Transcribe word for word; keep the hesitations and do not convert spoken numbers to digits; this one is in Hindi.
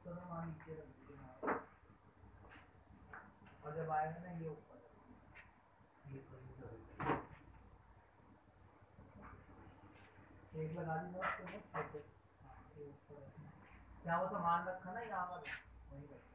तो मैं वहाँ नीचे रख दूँगा और जब आएगा ना ये ऊपर ये एक लगा दी ना उसके ऊपर। हाँ ये ऊपर क्या वो सामान रखा ना यहाँ पर वहीं पर